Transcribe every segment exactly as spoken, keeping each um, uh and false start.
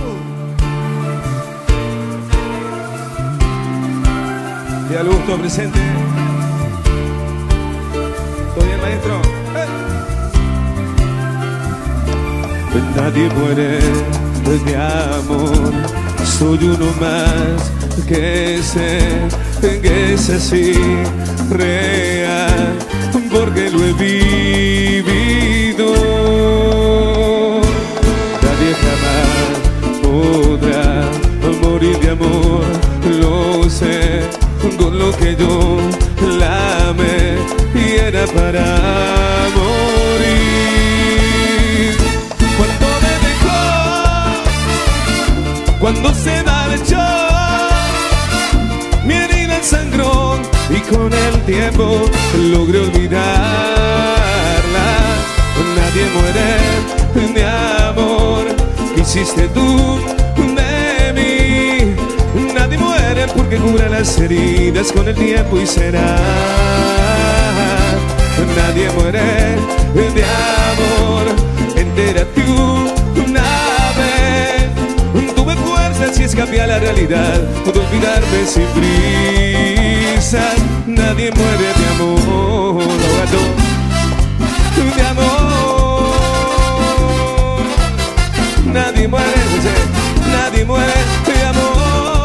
Y al gusto presente. ¿Todo bien, maestro? ¡Eh! Nadie muere de amor, soy uno más que sé que es así, real, porque lo he vivido. Nadie jamás podrá morir de amor, lo sé, con lo que yo la amé y era para morir. Cuando me dejó, cuando se marchó, mi herida sangró y con el tiempo logré olvidarla. Nadie muere de amor que hiciste tú de mí. Nadie muere porque cura las heridas con el tiempo y será. Nadie muere de amor, entérate una vez. Tuve fuerzas y escapé a la realidad, puedo olvidarme sin prisa. Nadie muere de amor, de amor. Nadie muere, nadie muere de amor.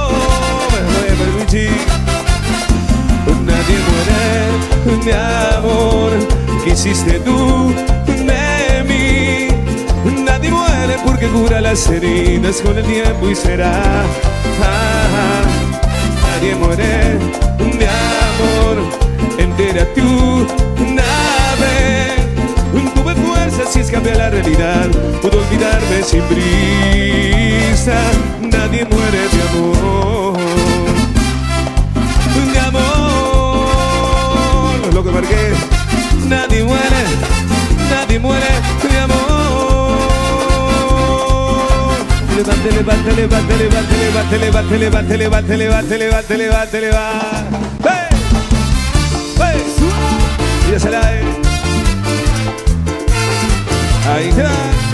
Nadie muere de amor que hiciste tú de mí. Nadie muere porque cura las heridas con el tiempo y será. Ah, nadie muere de amor, entérate una vez. Tuve fuerzas y escapé a la realidad, puedo olvidarme sin prisa. Nadie muere de amor, de amor. Lo que marqué, nadie muere, nadie muere de amor. Levante, levante, levante, levante, levante, levante, levante, levante, levante, levante, levante, levante. ¡Hey! ¡Hey! Y ya se la ve. Ahí está.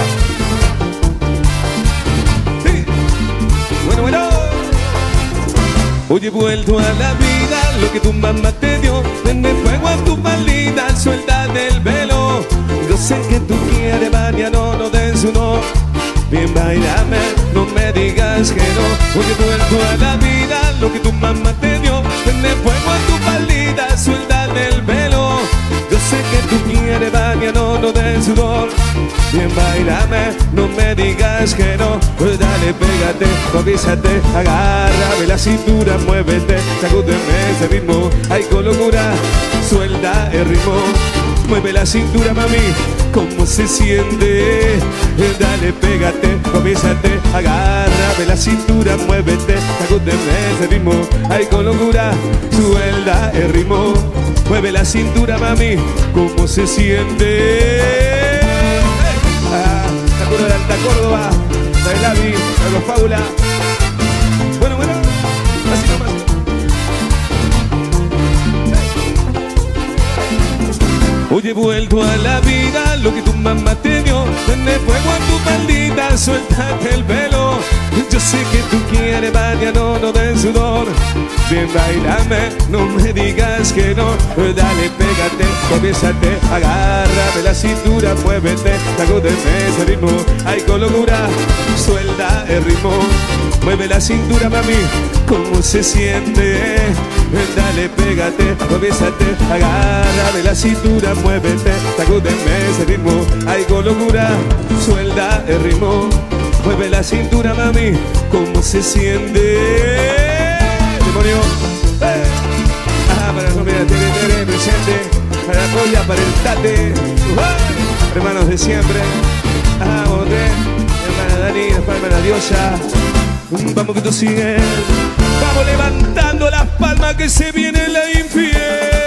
Sí. Bueno, bueno. Hoy he vuelto a la vida, lo que tu mamá te dio. Prende fuego a tu maldita, suelta del velo. Yo sé que tú quieres bañar, no, no den su no. Bien, bailame, no me digas que no. Hoy he vuelto a la vida, lo que tu mamá te dio. Prende fuego a tu maldita, suelta del velo. Yo sé que tú quieres bañar, no, no den sudor. Bien, bailame, no me digas que no. Pues dale, pégate, convísate, agárrame la cintura, muévete, sacúdeme ese ritmo. Ay, con locura, suelta el ritmo. Mueve la cintura, mami, cómo se siente. Dale, pégate, convísate, agárrame la cintura, muévete, sacúdeme ese ritmo. Ay, con locura, suelta el ritmo. Mueve la cintura, mami, cómo se siente. Ah, Sakura de Alta Córdoba, Bailavi, Carlos Fábula. Bueno, bueno, así nomás. Hoy he vuelto a la vida, lo que tu mamá te dio. Prende fuego a tu maldita, suéltate el velo. Yo sé que tú quieres bañar, no, no den sudor. Bien, bailame, no me digas que no. Dale, pégate, convísate, agárrame la cintura, muévete, sacúdeme ese ritmo. Ay, con locura, suelta el ritmo. Mueve la cintura, mami, cómo se siente. Dale, pégate, convísate, agárrame la cintura, muévete, sacúdeme ese ritmo. Ay, con locura, suelta el ritmo. Mueve la cintura, mami, cómo se siente. Demonio. Eh. Ah, para la familia Tere Tere presente. Para la polla, para el tate. Uh, hermanos de siempre. Ah, boté. Hermana Dani, después hermana Diosa. Vamos que tú sigues. Vamos levantando las palmas que se viene la infiel.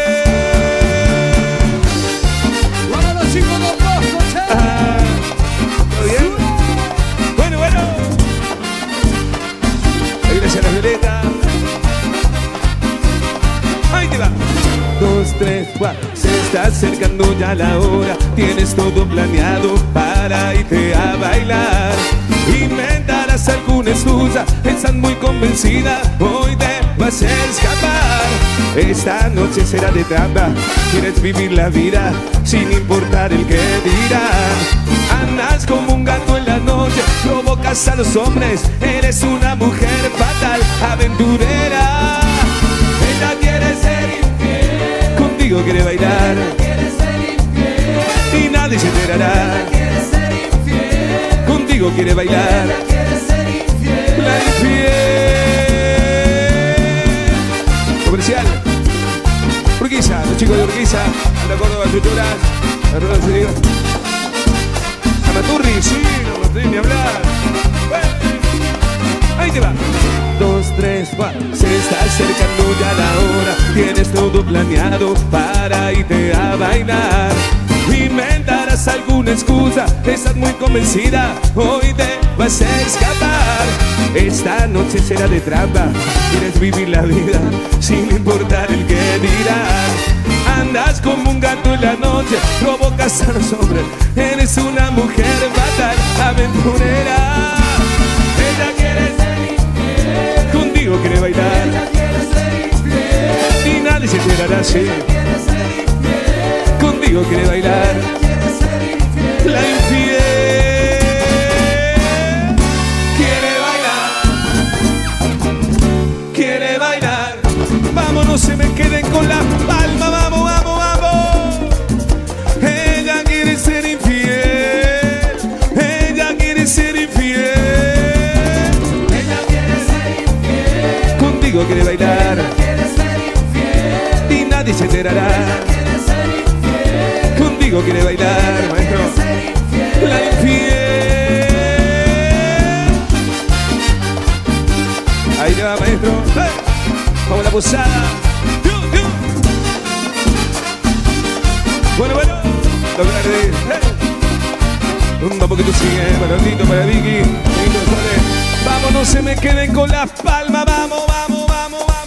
Vámonos, chicos, los dos, che. Ah, ¿todo bien? Bueno, bueno. La iglesia de la Violeta. Ahí te va. Dos, tres, cuatro. Se está acercando ya la hora. Tienes todo planeado para irte a bailar. Inventa la inventarás alguna excusa. Estás muy convencida, hoy te vas a escapar. Esta noche será de trampa. Quieres vivir la vida sin importar el que dirán. Andas como un gato en la noche, provocas a los hombres. Eres una mujer fatal, aventurera. Ella quiere ser infiel, contigo quiere bailar. Ella quiere ser infiel, y nadie se enterará. Ella quiere ser infiel, contigo quiere bailar. Ella quiere ser infiel, la infiel. Comercial Urquiza, los chicos de Urquiza, la Córdoba Cultura, la Rueda de Amaturri, sí, no me estoy ni hablar. Ahí te va. Dos, tres, cuatro. Se está acercando ya la hora. Tienes todo planeado para irte a bailar. Inventarás alguna excusa. Estás muy convencida, hoy te vas a escapar. Esta noche será de trampa. Quieres vivir la vida sin importar el que dirán. Andas como un gato en la noche, provocas a los hombres. Eres una mujer fatal, aventurera. Ella quiere ser infiel, contigo quiere bailar. Ella quiere ser infiel, y nadie se enterará, sí. Ella quiere ser infiel, contigo quiere bailar. Ella quiere ser infiel, la infiel quiere bailar, quiere bailar. Vamos, no se me queden con la palma, vamos, vamos, vamos. Ella quiere ser infiel, ella quiere ser infiel. Ella quiere ser infiel, contigo quiere bailar. Ella quiere ser infiel, y nadie se enterará. Ella quiere ser infiel, contigo quiere bailar, maestro. La infiel. Ahí le va, maestro. ¡Hey! Vamos a la posada. Bueno, bueno, tocar de hey. Vamos que tú sigues, para Tito, para Vicky. Vamos, no se me queden con las palmas. Vamos, vamos, vamos, vamos.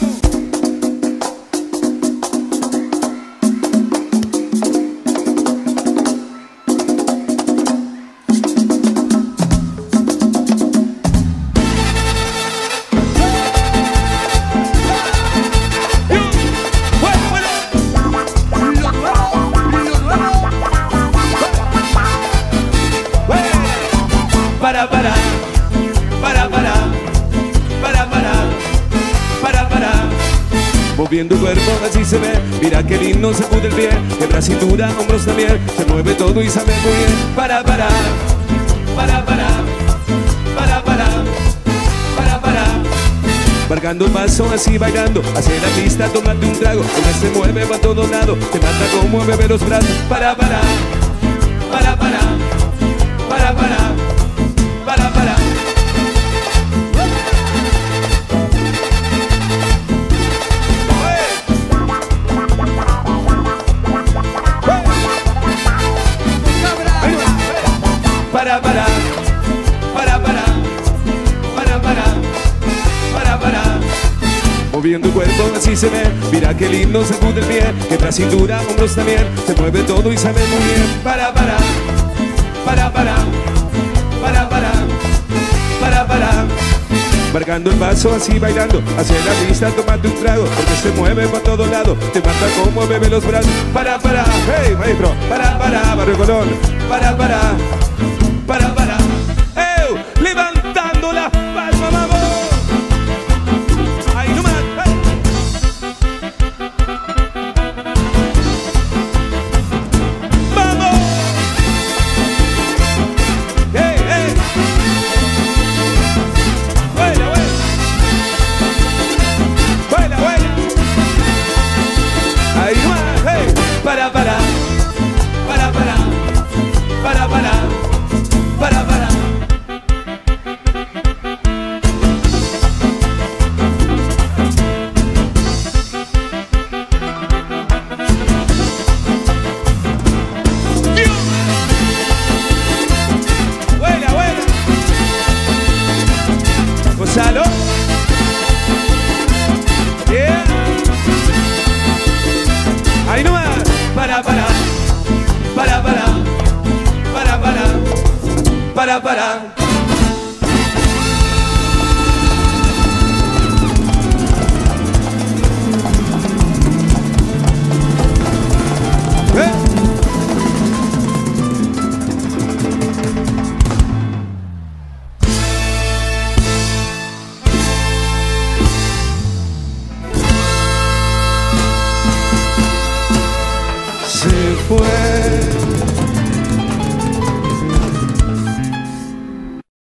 Para, para, para, para, para, para, para, para. Moviendo el cuerpo así se ve. Mira qué lindo sacude el pie. Quebra cintura, hombros también. Se mueve todo y sabe muy bien. Para, para, para, para, para, para, para, para. Marcando el paso así bailando. Hacia la pista, tomate un trago. Ella se mueve para todos lados. Te mata como mueve los brazos. Para, para, para, para, para, para. Para, para. Para, para. Para, para. Para, para. Para, para. Moviendo el cuerpo así se ve. Mira qué lindo sacude el pie. Quebra cintura, hombros también. Se mueve todo y sabe muy bien. Para, para. Para, para. Para, para, para, para. Marcando el paso así bailando. Hacia la pista tomando un trago. Porque se mueve por todos lados. Te mata como bebe los brazos. Para, para, hey maestro. Para, para, Barrio Colón. Para, para, para, para. ¡Ew! Levantando las palmas, vamos. Ahí nomás, hey. ¡Vamos! Para, para, para, para, para, para, para, para. Buena, buena. Gonzalo. Yeah. Ahí nomás. Para, para, para, para, para, para, para, para. fue.